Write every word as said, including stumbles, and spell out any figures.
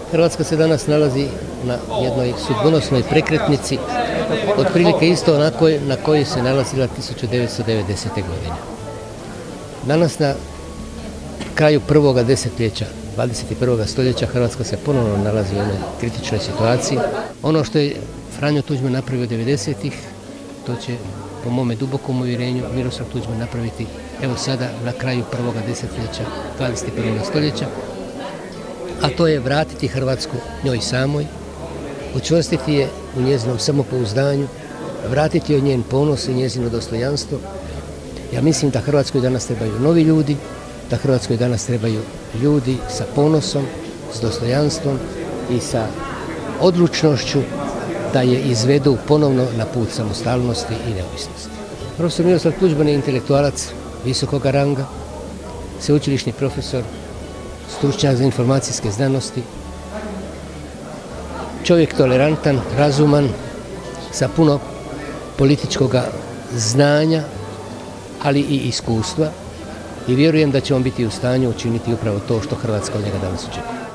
Hrvatska se danas nalazi na jednoj sudbonosnoj prekretnici, otprilike isto onakoj na kojoj se nalazila tisuću devetsto devedesete. godine. Danas na kraju prvoga desetljeća dvadeset prvog stoljeća Hrvatska se ponovno nalazi u jednoj kritičnoj situaciji. Ono što je Franjo Tuđman napravio devedesetih, to će po mome dubokom uvjerenju Miroslav Tuđman napraviti evo sada na kraju prvoga desetljeća dvadeset prvog stoljeća, a to je vratiti Hrvatsku njoj samoj, učvrstiti je u njezinom samopouzdanju, vratiti joj njen ponos i njezino dostojanstvo. Ja mislim da Hrvatskoj danas trebaju novi ljudi, da Hrvatskoj danas trebaju ljudi sa ponosom, s dostojanstvom i sa odlučnošću da je izvedu ponovno na put samostalnosti i neovisnosti. Profesor Miroslav Tuđman je intelektualac visokog ranga, sveučilišni profesor, stručnjak za informacijske znanosti, čovjek tolerantan, razuman, sa puno političkog znanja, ali i iskustva, i vjerujem da će on biti u stanju učiniti upravo to što Hrvatska od njega danas očekuje.